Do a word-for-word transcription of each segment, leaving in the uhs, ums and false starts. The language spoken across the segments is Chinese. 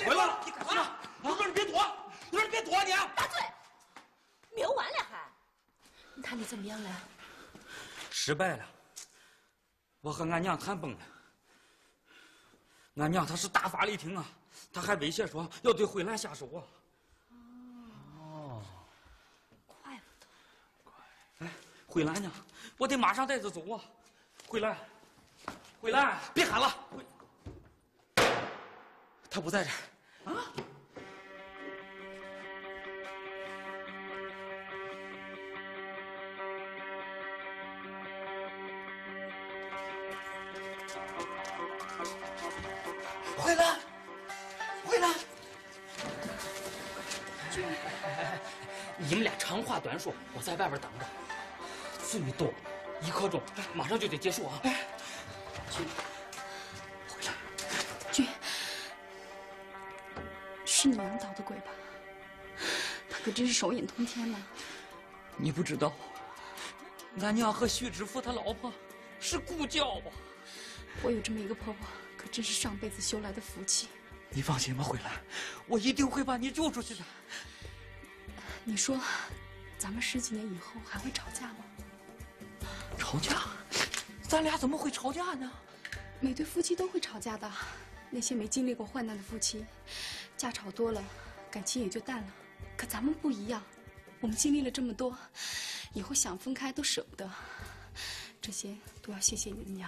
回来了！你干什么？有本事别躲！有本事别躲！你大嘴，没有完了还？你谈的怎么样了？ 失败了。我和俺娘谈崩了。俺娘她是大发雷霆啊，她还威胁说要对慧兰下手啊。 哦，怪不得。 哎，慧兰呢？我得马上带她走啊！慧兰，慧兰， 别喊了！她不在这儿。啊？慧兰，慧兰， 君，你们俩长话短说，我在外边等着。这么多，一刻钟，马上就得结束啊！ 君，回来，君，是你娘捣的鬼吧？他可真是手眼通天呐！ 你不知道，俺娘和徐知府他老婆是故交啊。 我有这么一个婆婆，可真是上辈子修来的福气。 你放心吧，慧兰，我一定会把你救出去的。 你说，咱们十几年以后还会吵架吗？ 吵架？咱俩怎么会吵架呢？ 每对夫妻都会吵架的，那些没经历过患难的夫妻，架吵多了，感情也就淡了。可咱们不一样，我们经历了这么多，以后想分开都舍不得。这些都要谢谢你的娘。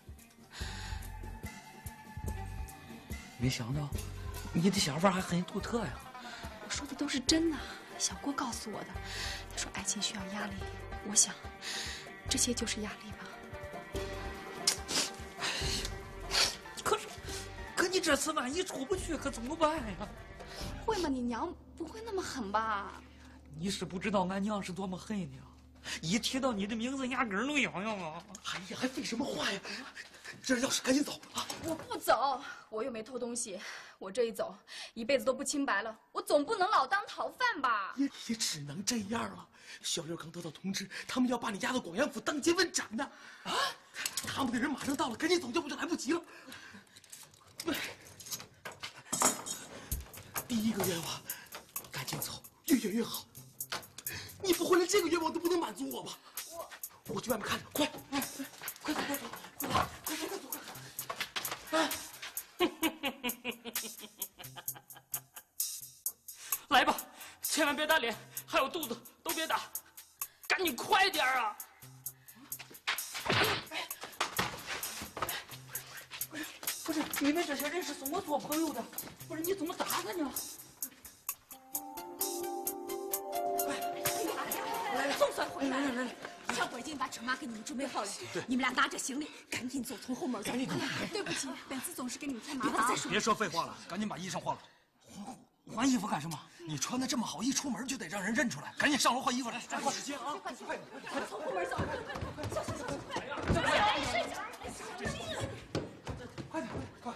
没想到，你的想法还很独特呀！ 我说的都是真的，小郭告诉我的。他说爱情需要压力，我想，这些就是压力吧。 哎呀，可是，可你这次万一出不去，可怎么办呀？ 会吗？你娘不会那么狠吧？ 你是不知道俺娘是多么恨你啊！一提到你的名字，牙根儿都痒痒啊！ 哎呀，还废什么话呀？这是钥匙，赶紧走啊！ 我不走，我又没偷东西，我这一走，一辈子都不清白了。我总不能老当逃犯吧？ 也也只能这样了。小六刚得到通知，他们要把你押到广阳府当街问斩呢。啊！他们的人马上到了，赶紧走，要不就来不及了。第一个愿望，赶紧走，越远越好。你不会连这个愿望都不能满足我吧？我我去外面看着，快！哎，快走，快走，快走，快走，快走，快走！哎。 来吧，千万别打脸，还有肚子都别打，赶紧快点啊！ 不是，你们这些人是送我做朋友的，不是你怎么打他呢？ 总算回来了。来来来，小伙已经把车马给你们准备好了，你们俩拿着行李，赶紧走，从后门走。赶紧走。对不起，本次总是给你们添麻烦。再说， 别说废话了，赶紧把衣裳换了。 换衣服干什么？ 你穿的这么好，一出门就得让人认出来。赶紧上楼换衣服来，抓紧时间啊！ 快快快，从后门走，快快快，小心小心，快！来睡觉，来小心。 快点，快！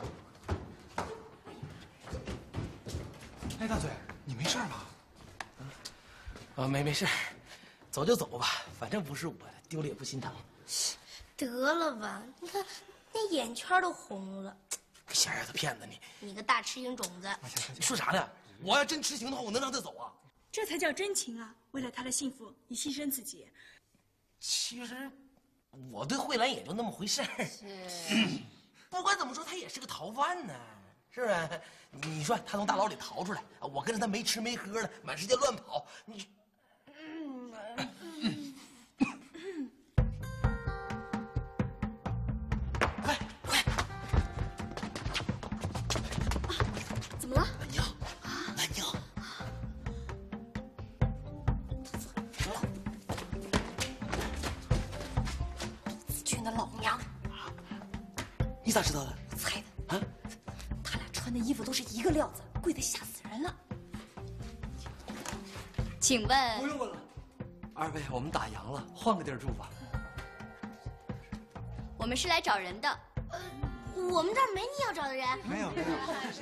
哎，大嘴，你没事吧？ 啊，没没事，走就走吧，反正不是我的，丢了也不心疼。 得了吧，你看那眼圈都红了。 小丫头骗子你！ 你个大痴情种子！ 你说啥呢？我要真痴情的话，我能让他走啊？ 这才叫真情啊！为了他的幸福，你牺牲自己。 其实，我对慧兰也就那么回事儿。 是。 不管怎么说，他也是个逃犯呢，是不是？你说他从大牢里逃出来，我跟着他没吃没喝的，满世界乱跑，你。嗯嗯快快！ 怎么了？ 俺娘，俺娘。 子君的老娘。 你咋知道的？ 我猜的。啊？他俩穿的衣服都是一个料子，贵得吓死人了。 请问？ 不用问了，二位，我们打烊了，换个地儿住吧。 我们是来找人的。呃，我们这儿没你要找的人。 没有没有。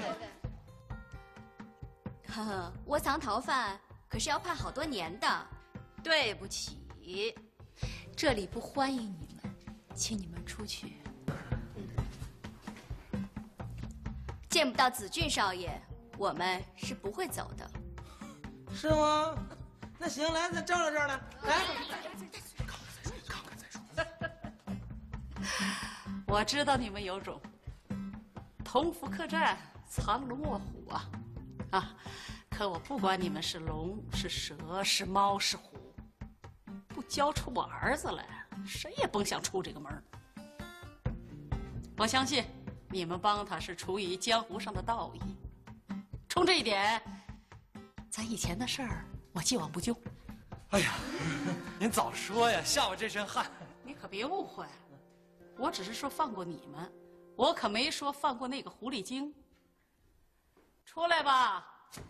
呵呵，窝藏逃犯可是要判好多年的。 对不起，这里不欢迎你们，请你们出去。 见不到子俊少爷， 我们是不会走的。 是吗？那行，来，咱照着照着，来。 看看再说，看看再说。 我知道你们有种，同福客栈藏龙卧虎啊，啊！可我不管你们是龙是蛇是猫是虎，不交出我儿子来，谁也甭想出这个门。我相信你们帮他是出于江湖上的道义，冲这一点，咱以前的事儿我既往不咎。 哎呀，您早说呀，吓我这身汗。 你可别误会，我只是说放过你们，我可没说放过那个狐狸精。出来吧。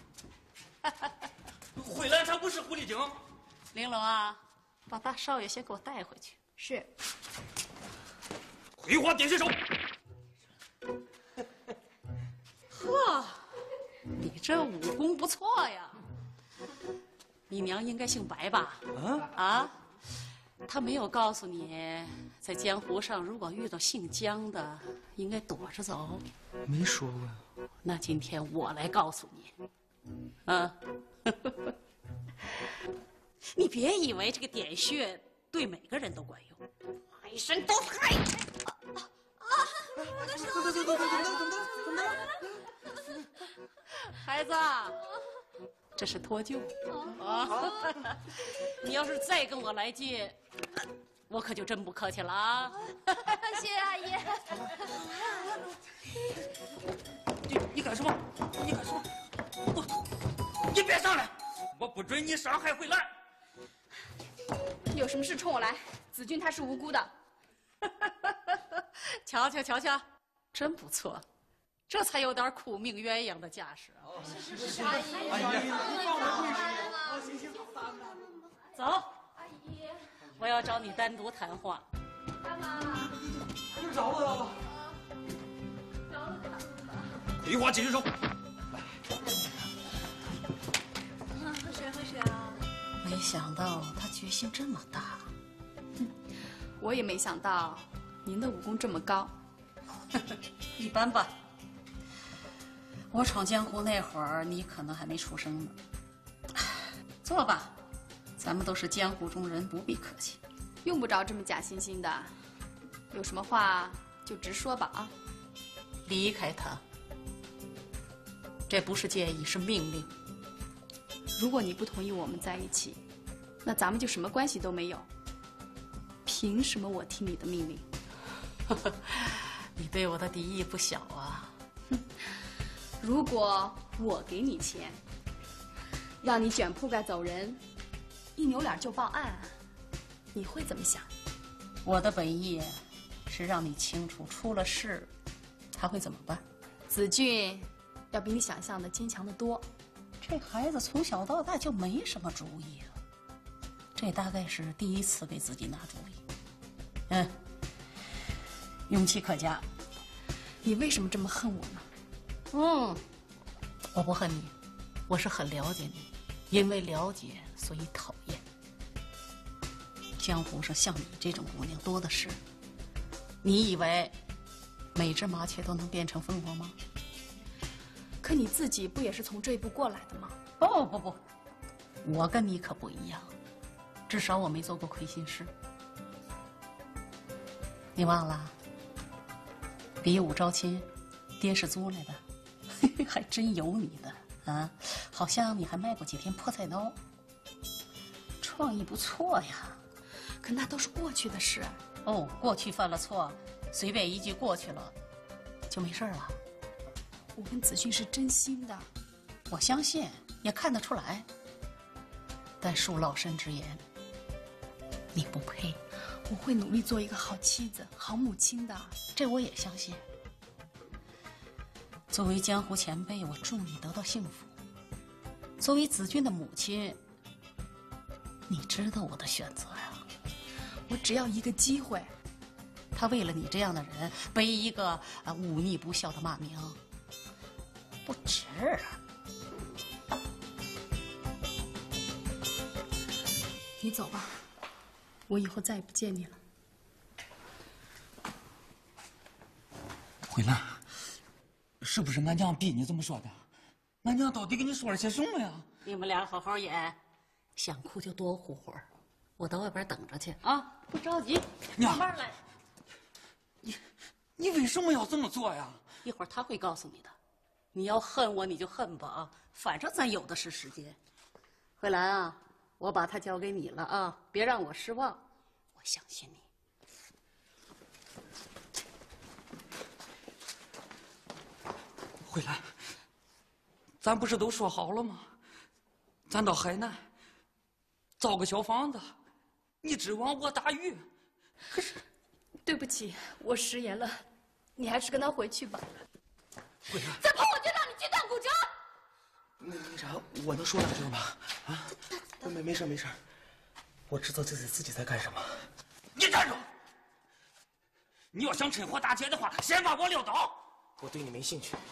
慧兰她不是狐狸精。 玲珑啊，把大少爷先给我带回去。 是。 葵花点穴手。 呵，你这武功不错呀。你娘应该姓白吧？啊啊，她没有告诉你，在江湖上如果遇到姓江的，应该躲着走。 没说过呀。 那今天我来告诉你，啊，你别以为这个点穴对每个人都管用，一身都害。啊啊！我的手！怎么了？怎么了？孩子。这是脱臼啊！你要是再跟我来劲，我可就真不客气了啊！ 谢谢阿姨。 你你干什么？你干什么？我，你别上来！我不准你伤害慧兰。 有什么事冲我来，子俊他是无辜的。 瞧瞧瞧瞧，真不错。这才有点苦命鸳鸯的架势啊！ 是是是，阿姨，阿姨， 你放我回去。行行好， 走。阿姨，我要找你单独谈话。 干嘛？ 又找我了？ 找我谈吧。 葵花解穴手。 喝水喝水啊！ 没想到他决心这么大。 我也没想到您的武功这么高。 一般吧。我闯江湖那会儿，你可能还没出生呢。坐吧，咱们都是江湖中人，不必客气。 用不着这么假惺惺的，有什么话就直说吧啊！ 离开他，这不是建议，是命令。 如果你不同意我们在一起，那咱们就什么关系都没有。凭什么我听你的命令？ 你对我的敌意不小啊！ 如果我给你钱，让你卷铺盖走人，一扭脸就报案，你会怎么想？ 我的本意是让你清楚，出了事，他会怎么办？ 子俊要比你想象的坚强得多。 这孩子从小到大就没什么主意啊，这大概是第一次给自己拿主意。嗯，勇气可嘉。 你为什么这么恨我呢？ 嗯，我不恨你，我是很了解你，因为了解所以讨厌。江湖上像你这种姑娘多的是，你以为每只麻雀都能变成凤凰吗？ 可你自己不也是从这一步过来的吗？ 不不不，我跟你可不一样，至少我没做过亏心事。你忘了，比武招亲，爹是租来的。还真有你的啊！好像你还卖过几天破菜刀，创意不错呀。 可那都是过去的事。 哦，过去犯了错，随便一句过去了，就没事了。 我跟子俊是真心的， 我相信，也看得出来。但恕老身直言，你不配。 我会努力做一个好妻子、好母亲的， 这我也相信。作为江湖前辈，我祝你得到幸福。作为子俊的母亲，你知道我的选择呀。 我只要一个机会。 他为了你这样的人，背一个啊忤逆不孝的骂名，不值啊。 你走吧，我以后再也不见你了。 慧兰。是不是俺娘逼你这么说的？ 俺娘到底跟你说了些什么呀？ 你们俩好好演，想哭就多哭会儿，我到外边等着去啊，不着急， 娘慢慢来。 你你为什么要这么做呀？ 一会儿他会告诉你的。你要恨我你就恨吧啊，反正咱有的是时间。慧兰啊，我把他交给你了啊，别让我失望，我相信你。 慧兰，咱不是都说好了吗？咱到海南造个小房子，你指望我打鱼？可是， 对不起，我食言了，你还是跟他回去吧。 慧兰， 再碰我就让你锯断骨折。 那那啥，我能说两句吗？啊，没没事没事，我知道自己自己在干什么。 你站住！你要想趁火打劫的话，先把我撂倒。 我对你没兴趣。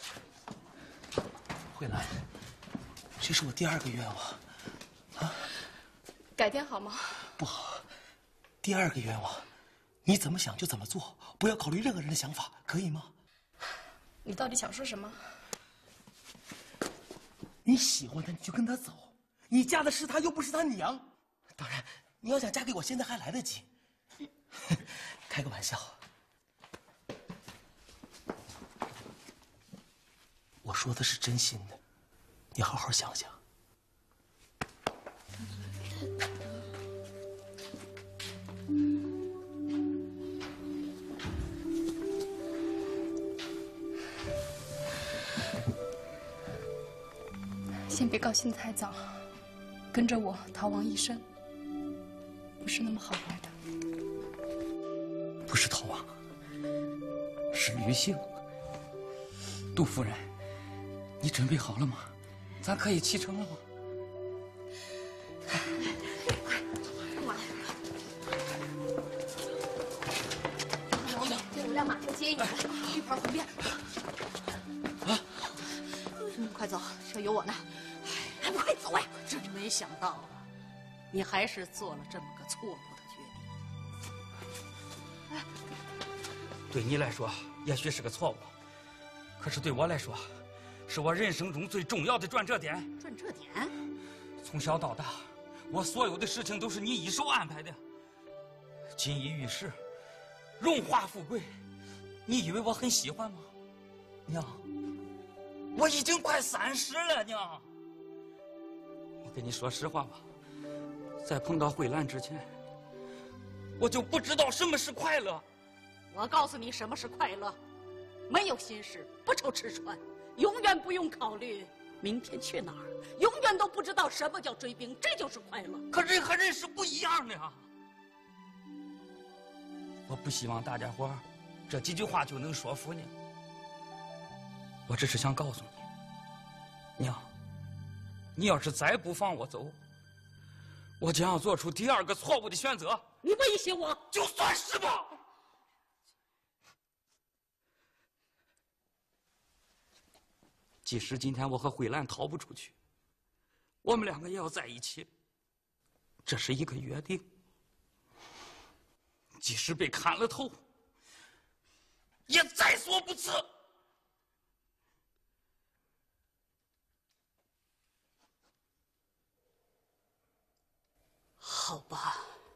慧兰，这是我第二个愿望，啊， 改天好吗？ 不好。第二个愿望，你怎么想就怎么做，不要考虑任何人的想法，可以吗？ 你到底想说什么？ 你喜欢他，你就跟他走。你嫁的是他，又不是他娘。当然，你要想嫁给我，现在还来得及。开个玩笑。我说的是真心的，你好好想想。 先别高兴得太早，跟着我逃亡一生，不是那么好玩的。 不是逃亡，是旅行。杜夫人，你准备好了吗？咱可以启程了吗？ 给我辆马车接应你，绿牌红边。 啊！ 嗯，快走，车有我呢。 还不快走呀！真没想到啊，你还是做了这么个错误的决定。 对你来说，也许是个错误，可是对我来说，是我人生中最重要的转折点。 转折点？ 从小到大，我所有的事情都是你一手安排的，锦衣玉食，荣华富贵，你以为我很喜欢吗？娘，我已经快三十了，娘。我跟你说实话吧，在碰到慧兰之前，我就不知道什么是快乐。 我告诉你什么是快乐，没有心事，不愁吃穿，永远不用考虑明天去哪儿，永远都不知道什么叫追兵，这就是快乐。 可人和人是不一样的呀。我不希望大家伙这几句话就能说服你，我只是想告诉你，娘，你要是再不放我走，我将要做出第二个错误的选择。 你威胁我？ 就算是吧。即使今天我和慧兰逃不出去，我们两个也要在一起，这是一个约定。即使被砍了头，也在所不辞。 好吧，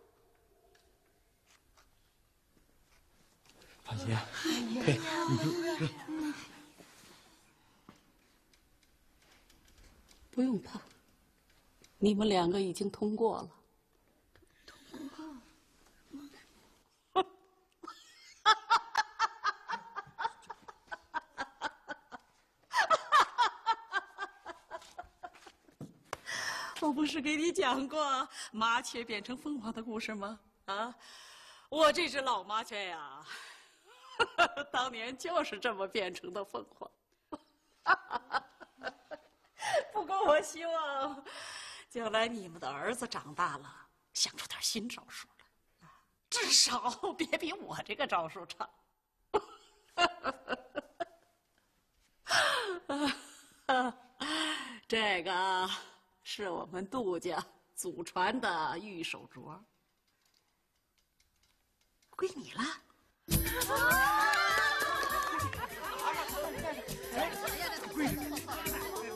放心，嘿，你就不用怕，你们两个已经通过了。我不是给你讲过麻雀变成凤凰的故事吗？啊，我这只老麻雀呀，当年就是这么变成的凤凰。不过我希望，将来你们的儿子长大了，想出点新招数来，至少别比我这个招数差。这个是我们杜家祖传的玉手镯，归你了。 闺女。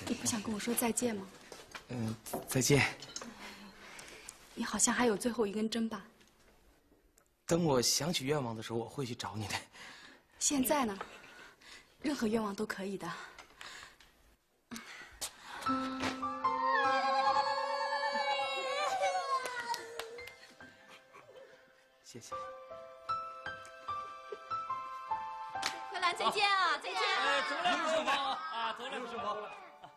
你不想跟我说再见吗？ 嗯，再见。 你好像还有最后一根针吧？ 等我想起愿望的时候，我会去找你的。 现在呢？任何愿望都可以的。 谢谢。 桂兰，再见啊，再见！ 哎，走了，刘顺芳啊，走了，刘顺芳。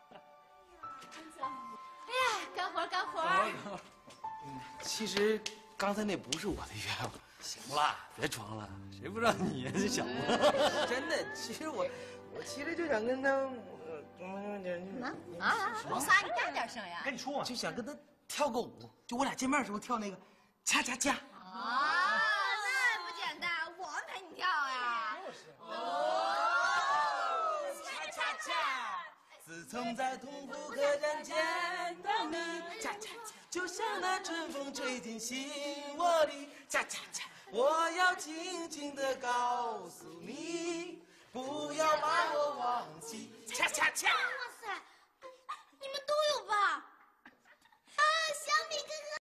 哎呀，干活干活！ 嗯，其实刚才那不是我的愿望。 行了，别装了，谁不知道你也是小子？ 真的，其实我，我其实就想跟他， 什么啊？说啥？你大点声呀！ 跟你说，就想跟他跳个舞，就我俩见面的时候跳那个，恰恰恰。 啊，那不简单，我们陪你跳呀。哦， 恰恰恰。自从在同福客栈见到你，恰恰恰，就像那春风吹进心窝里，恰恰恰。我要轻轻地告诉你，不要把我忘记，恰恰恰。 哇塞，